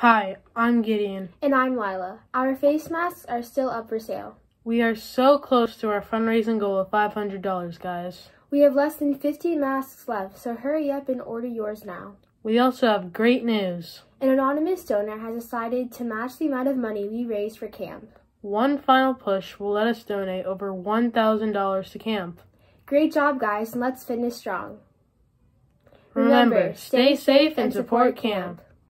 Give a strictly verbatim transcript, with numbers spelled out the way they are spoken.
Hi, I'm Gideon. And I'm Lila. Our face masks are still up for sale. We are so close to our fundraising goal of five hundred dollars, guys. We have less than fifty masks left, so hurry up and order yours now. We also have great news. An anonymous donor has decided to match the amount of money we raised for camp. One final push will let us donate over one thousand dollars to camp. Great job, guys, and let's finish strong. Remember, stay safe and support camp.